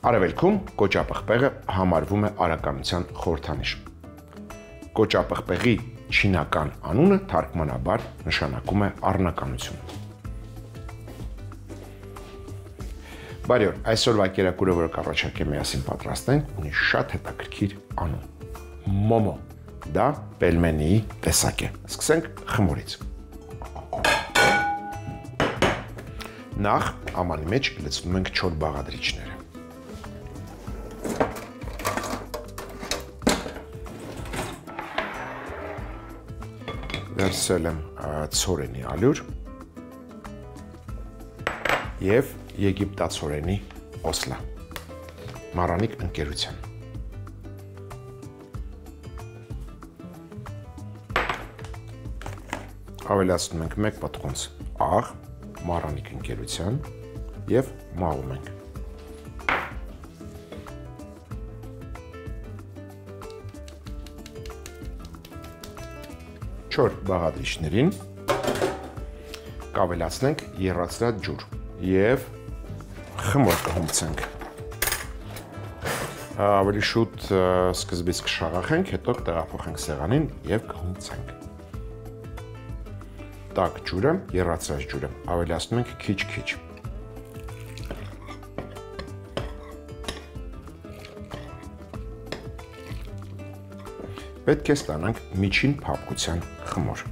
Արևելքում կոճապղպեղը համարվում է արականության խորհրդանիշ։ Կոճապղպեղի չինական անունը թարգմանաբար նշանակում է առնականություն։ Բարի օր, այսօրվա կերակուրը, որը կառաջարկեմ միասին պատրաստենք, ունի շատ հետաքրքիր անուն՝ մոմո։ Դա պելմենիի տեսակ է։ Սկսենք խմորից։ Նախ ամանի մեջ լցնում ենք 4 բաղադրիչները։ Վերցրել եմ ցորենի ալյուր և եգիպտացորենի օսլա, մառանիկ ընկերության։ Ավելացնում ենք 1 պտղունց աղ, մառանիկ ընկերության և մաղում ենք։ Չոր բաղադրիչներին կավելացնենք եռացրած ջուր և խմոր կհումցենք։ Ավելի շուտ սկզբից կշաղախենք, հետո կտեղափոխենք սեղանին և կհումցենք։ Տաք ջուրը, եռացրած ջուրը ավելացնում ենք քիչ-քիչ։ Պետք է ստանանք միջին փափկության խմոր։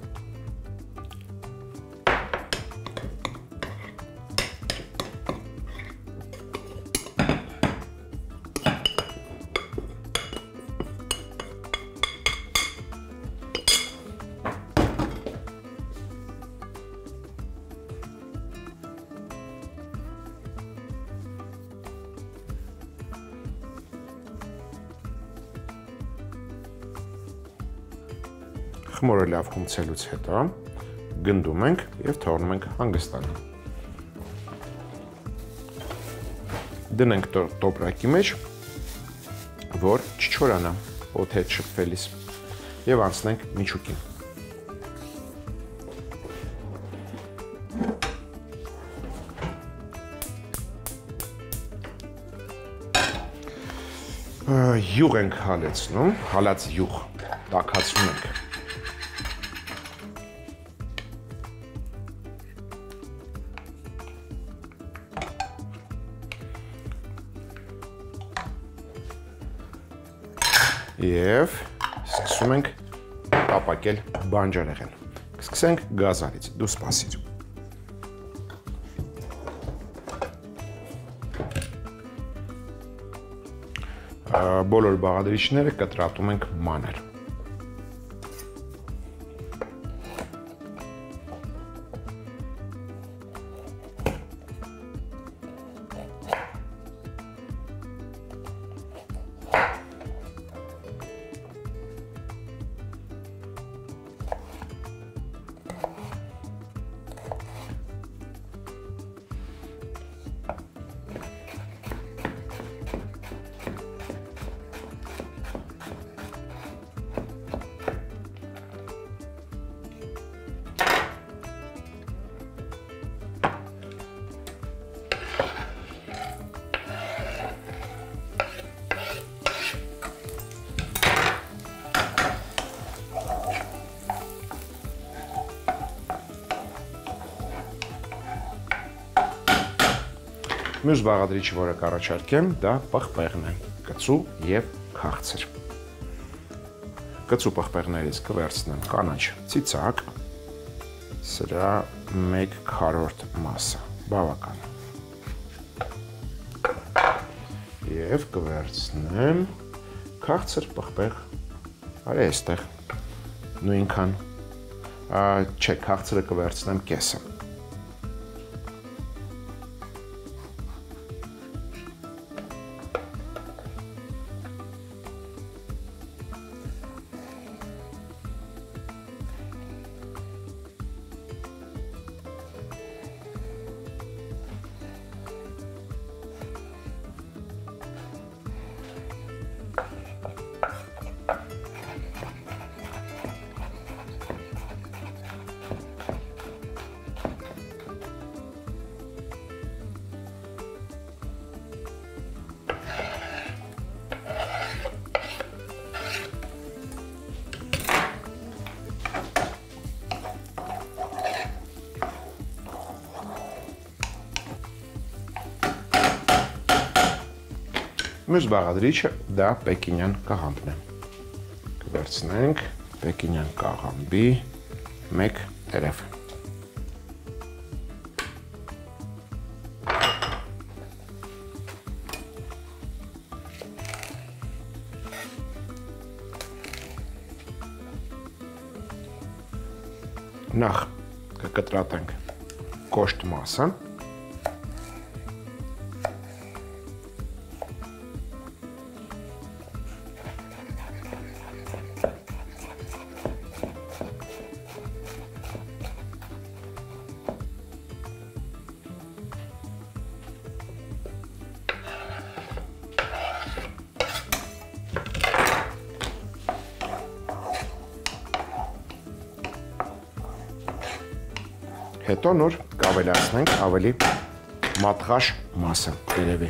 Խմորը լավ հումցելուց հետո գնդում ենք և թողնում ենք հանգստանալ։ Դնենք տոպրակի մեջ, որ չչորանա օդի հետ շփվելիս, և անցնենք միջուկին։ Յուղ ենք հալեցնում, հալած յուղ տաքացնում ենք։ Եվ սկսում ենք տապակել բանջարեղեն։ Կսկսենք գազարից, դու սպասիր։ Բոլոր բաղադրիչները կտրատում ենք մանր։ Մյուս բաղադրիչը, որը կառաջարկեմ, դա պղպեղն է, կծու և քաղցր։ Կծու պղպեղներից կվերցնեմ կանաչ ծիծակ, սրա 1/4 մասը, բավական։ Եվ կվերցնեմ քաղցր պղպեղ, արի այստեղ, նույնքան, չէ, քաղցրը կվերցնեմ կեսը։ Մյուս բաղադրիչը դա պեկինյան կաղամբն է։ Կվերցնենք պեկինյան կաղամբի մեկ տերև։ Նախ կկտրատենք կոշտ մասը, հետո նոր կավելացնենք ավելի մատղաշ մասը տերևի։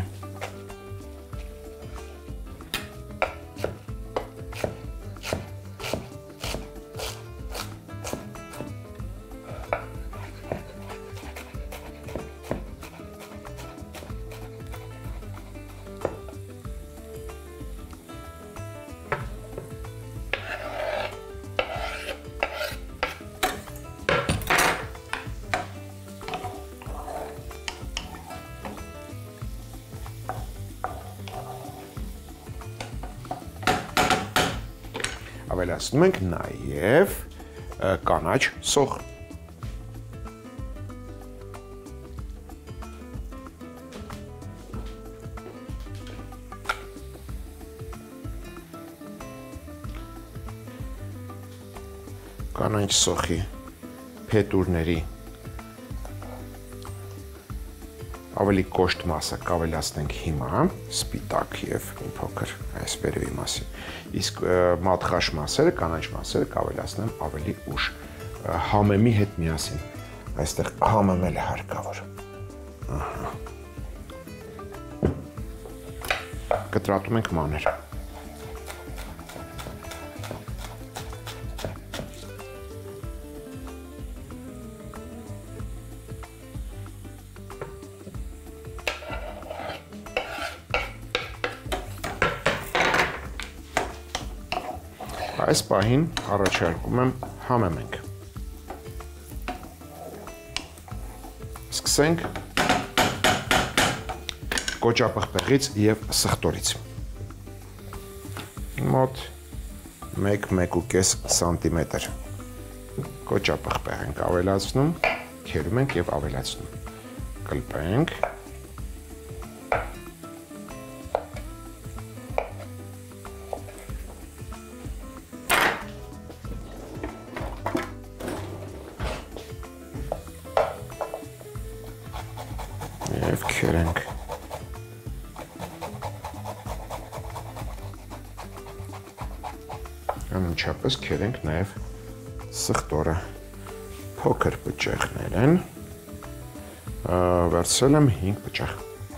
Ավելացնում ենք նաև կանաչ սոխ։ Կանաչ սոխի փետուրների ավելի կոշտ մասը կավելացնենք հիմա, սպիտակ և մի փոքր այս վերևի մասի, իսկ մատղաշ մասերը, կանաչ մասերը կավելացնեմ ավելի ուշ, համեմի հետ միասին, այստեղ համեմել է հարկավոր։ Կտրատում ենք մանր։ Այս պահին առաջարկում եմ համեմենք։ Սկսենք կոճապղպեղից և սխտորից։ Մոտ 1-1.5 սանտիմետր կոճապղպեղ ենք ավելացնում, քերում ենք և ավելացնում։ Կլպենք։ Եվ քերենք։ Անմիջապես քերենք նաև սխտորը։ Փոքր բջիջներ են։ Վերցրել եմ 5 բջիջ։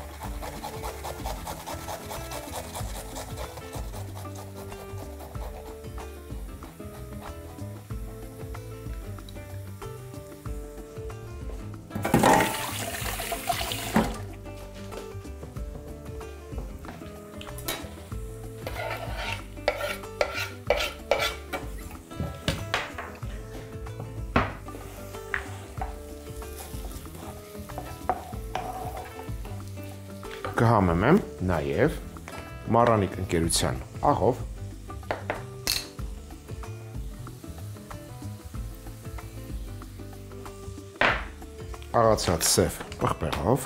Կհամեմեմ նաև Մարանիկ ընկերության աղով, աղացած սև պղպեղով,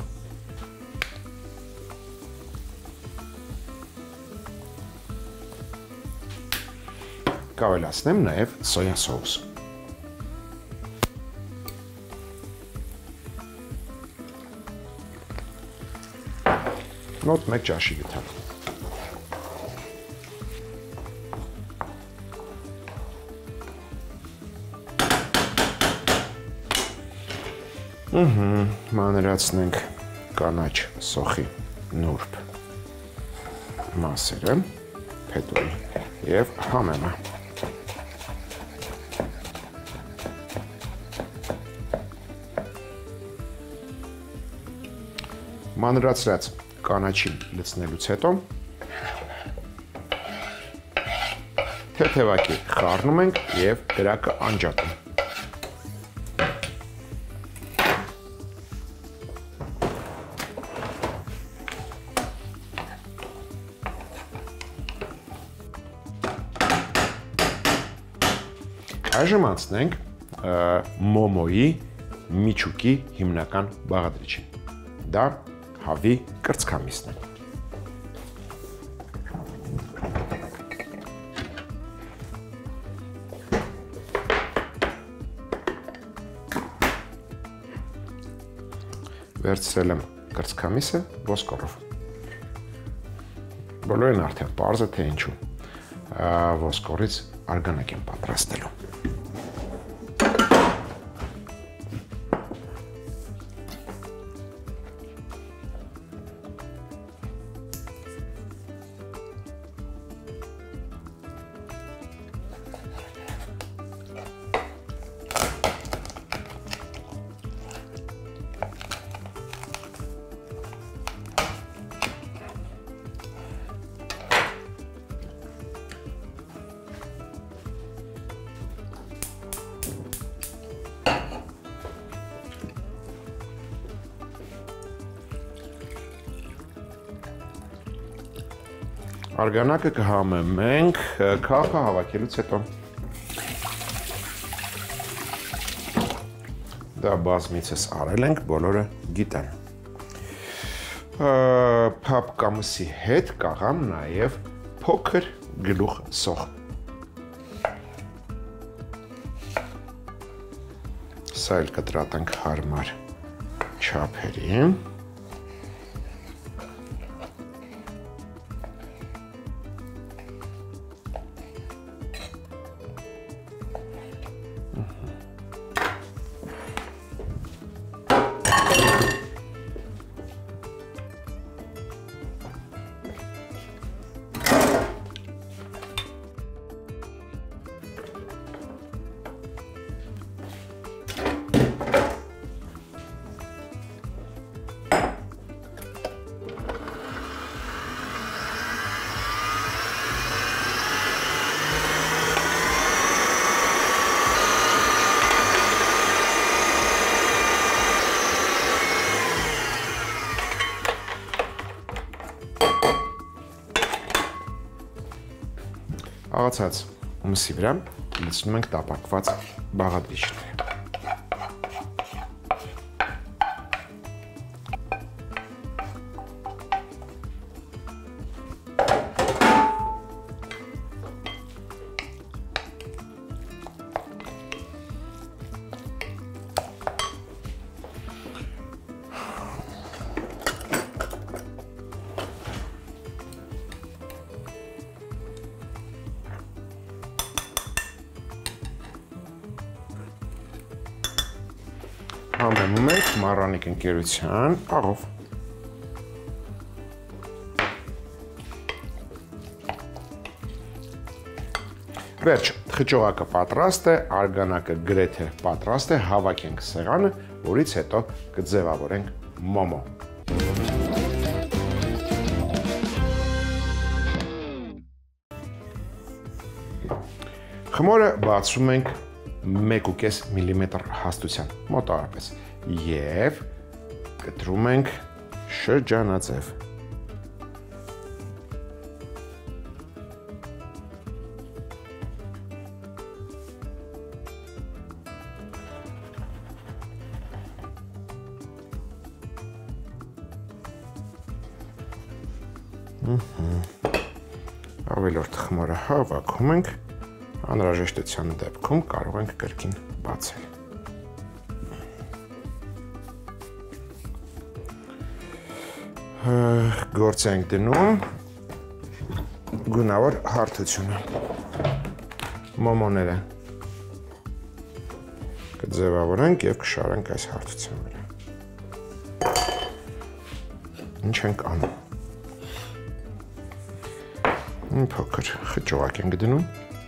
կավելացնեմ նաև սոյա սոուս։ Մոտ 1 ճաշի գթալ։ Մանրացնենք կանաչ սոխի նուրբ մասերը, փետուրի և համեմը։ Մանրացրած կանաչին լցնելուց հետո թեթևակի խառնում ենք եւ կրակը անջատում։ Այժմ անցնենք մոմոյի միջուկի հիմնական բաղադրիչին։ Դա հավի կրծքամիսն է։ Վերցրել եմ կրծքամիսը ոսկորով։ Բոլորին արդեն պարզ է, թե ինչու ոսկորից արգանակ եմ պատրաստելու։ Արգանակը կհամեմենք քախը հավաքելուց հետո։ Դա բազմիցս արել ենք, բոլորը գիտեն։ Փափ կամսի հետ կաղամ նաև փոքր գլուխ սող։ Սա էլ կտրատենք հարմար չափերի։ Աղացած մսի վրա լցնում ենք տապակված բաղադրիչները։ Համեմում ենք Մառանիկ ընկերության աղով։ Վերջ, խճողակը պատրաստ է, արգանակը գրեթե պատրաստ է, հավաքենք սեղանը, որից հետո կձևավորենք մոմո։ Խմորը բացում ենք 1.5 մմ հաստության մոտավորապես եւ կտրում ենք շրջանաձև։ Ավելորդ խմորը հավաքում ենք, անհրաժեշտության դեպքում կարող ենք կրկին բացել։ Գործ ենք դնում գունավոր հարթությունը։ Մոմոները կձևավորենք և կշարենք այս հարթության վրա։ Ինչ ենք անում։ Փոքր խճողակ ենք դնում։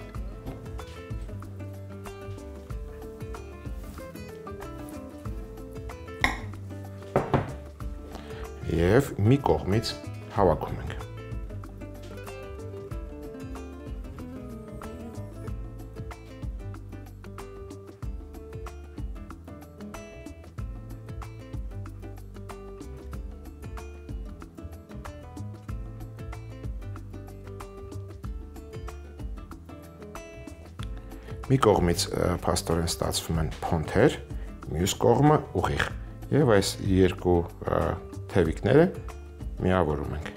Եվ մի կողմից հավաքում ենք։ Մի կողմից փաստորեն ստացվում են փոնթեր, մյուս կողմը ուղիղ։ Եվ այս երկու թևիկները միավորում ենք։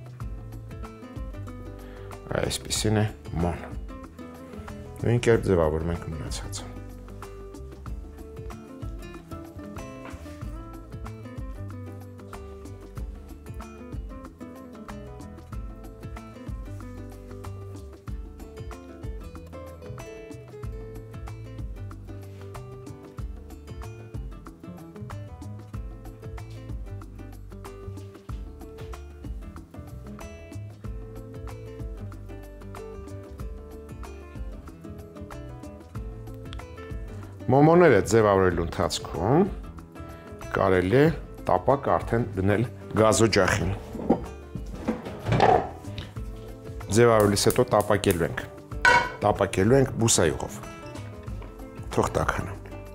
Այսպիսին է մոն։ Նույն կերպ ձևավորում ենք մնացածը։ Մոմոները ձևավորելու ընթացքում կարելի է տապակ արդեն դնել գազօջախին։ Ձևավորելուց հետո տապակելու ենք բուսայուղով։ Թող տաքանա։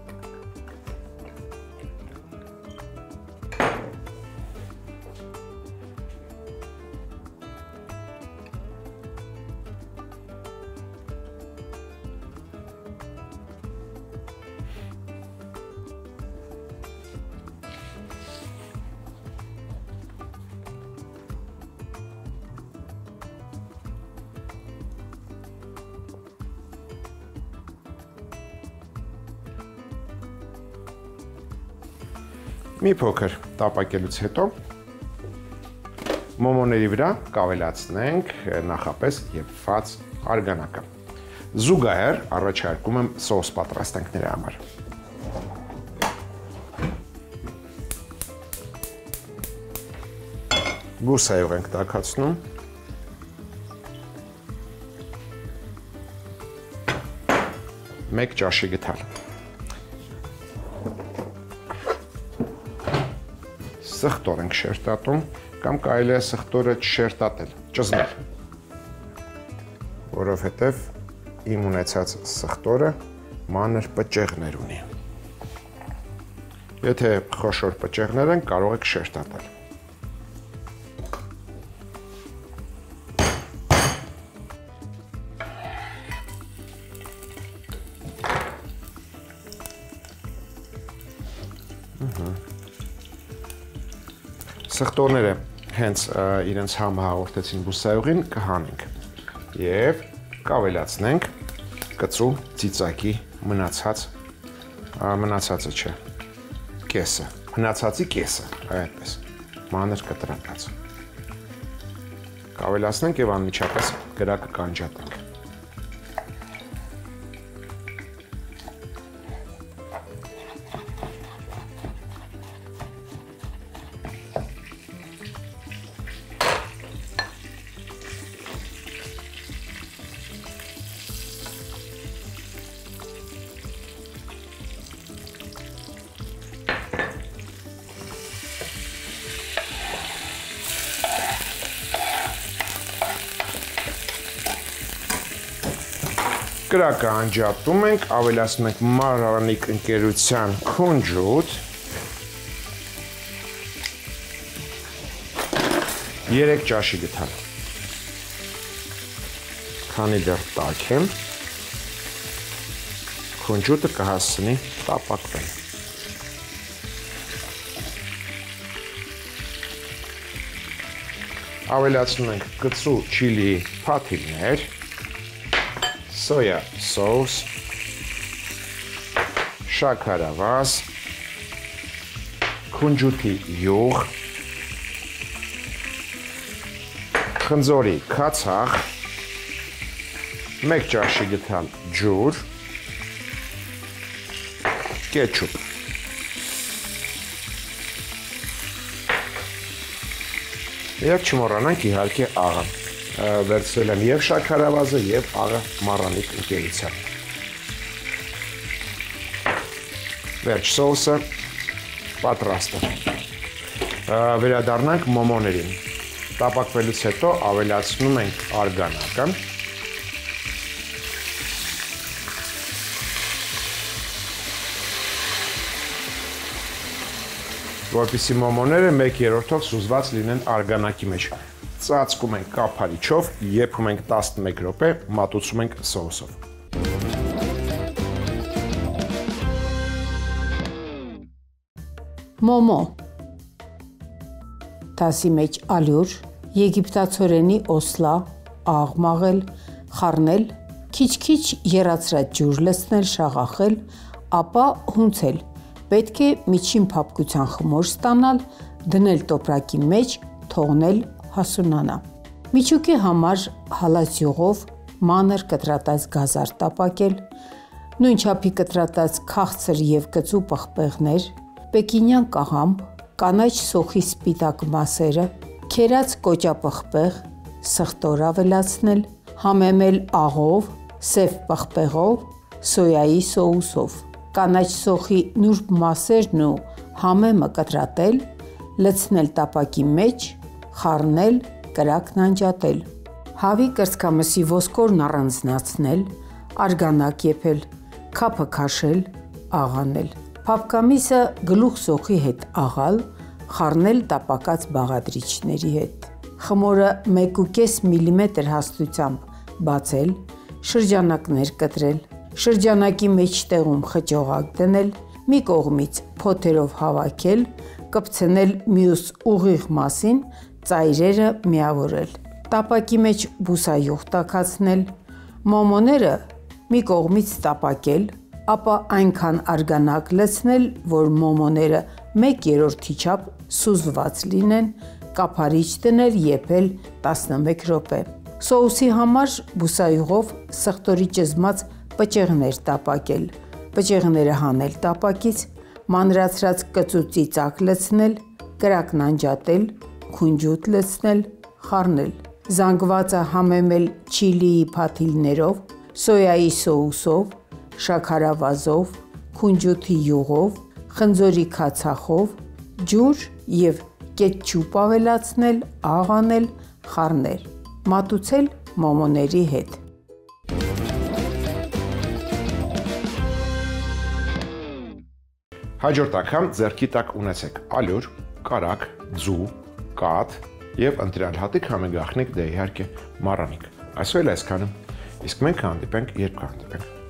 Մի փոքր տապակելուց հետո մոմոների վրա կավելացնենք նախապես եփված արգանակը։ Զուգահեռ առաջարկում եմ սոուս պատրաստենք նրա համար։ Բուսայուղ ենք տաքացնում։ Մեկ ճաշի գթալ։ Սխտոր ենք շերտատում, կամ կարելի է սխտորը չշերտատել, ճզմել, որովհետև իմ ունեցած սխտորը մանր պճեղներ ունի։ Եթե խոշոր պճեղներ են, կարող եք շերտատել։ Սխտորները հենց իրենց համը հաղորդեցին բուսայուղին, կհանենք և կավելացնենք կծու ծիծակի մնացածը չէ, կեսը, մնացածի կեսը, այդպես, մանր կտրատած։ Կավելացնենք և անմիջապես կրակը կանջատենք։ Կրակը անջատում ենք, ավելացնում ենք Մարրանիկ ընկերության քունջուտ, 3 ճաշի գթալ, քանի դեռ տաք եմ, քունջուտը կհասցնի տապակվել։ Ավելացնում ենք կծու չիլի փաթիլներ, սոյա սոուս, շաքարավազ, քունջուտի յուղ, խնձորի քացախ, 1 ճաշի գթալ ջուր, կետչուպ։ Եվ չմոռանանք իհարկե աղը։ Վերցրել եմ և շաքարավազը, և աղը Մարրանիկ ընկերության։ Վերջ սոուսը պատրաստ է։ Վերադառնանք մոմոներին։ Տապակվելուց հետո ավելացնում ենք արգանակը։ Որպեսզի մոմոները 1/3-ով սուզված լինեն արգանակի մեջ։ Ծածկում ենք կափարիչով, եփում ենք 11 րոպե, մատուցում ենք սոուսով։ Մոմո, դասի մեջ ալյուր, եգիպտացորենի օսլա, աղ մաղել, խառնել, քիչ-քիչ եռացրած ջուր լցնել, շաղախել, ապա հունցել, պետք է միջին փափկության խմոր ստանալ, դնել տոպրակի մեջ, թողնել հասունանա։ Միջուկի համար հալած յուղով մանր կտրատած գազար տապակել, նույն չափի կտրատած քաղցր և կծու պղպեղներ, պեկինյան կաղամբ, կանաչ սոխի սպիտակ մասերը, քերած կոճապղպեղ, սխտոր ավելացնել, համեմել աղով, սև պղպեղով, սոյայի սոուսով, կանաչ սոխի նուրբ մասերն ու համեմը կտրատել, լցնել տապակի մեջ, խառնել, կրակն անջատել, հավի կրծքամսի ոսկորն առանձնացնել, արգանակ եփել, քափը քաշել, աղանել, փափկամիսը գլուխ սոխի հետ աղալ, խառնել տապակած բաղադրիչների հետ, խմորը 1.5 մմ հաստությամբ բացել, շրջանակներ կտրել, շրջանակի մեջտեղում խճողակ դնել, մի կողմից փոթերով հավաքել, կպցնել մյուս ուղիղ մասին, ծայրերը միավորել, տապակի մեջ բուսայուղ տաքացնել, մոմոները մի կողմից տապակել, ապա այնքան արգանակ լցնել, որ մոմոները 1/3 չափ սուզված լինեն, կափարիչ դնել, եփել 11 րոպե։ Սոուսի համար բուսայուղով սխտորի ճզմած պճեղներ տապակել, պճեղները հանել տապակից, մանրացրած կծու ծիծակ լցնել, կրակն անջատել, քունջուտ լցնել, խառնել, զանգվածը համեմել չիլիի փաթիլներով, սոյայի սոուսով, շաքարավազով, քունջութի յուղով, խնձորի քացախով, ջուր և կետչուպ ավելացնել, աղ անել, խառնել, մատուցել մոմոների հետ։ Հաջորդ անգամ ձեռքի տակ ունեցեք ալյուր, կարագ, ձու, կաթ և ընտրյալ հատիկ համեգախնիկ դե իհարկե մառանիկ։ Այսօր էլ այսքանը, իսկ մենք կհանդիպենք, երբ կհանդիպենք։